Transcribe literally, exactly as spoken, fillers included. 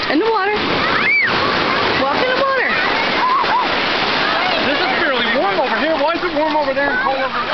In the water. Walk in the water. This is fairly warm over here. Why is it warm over there and cold over there?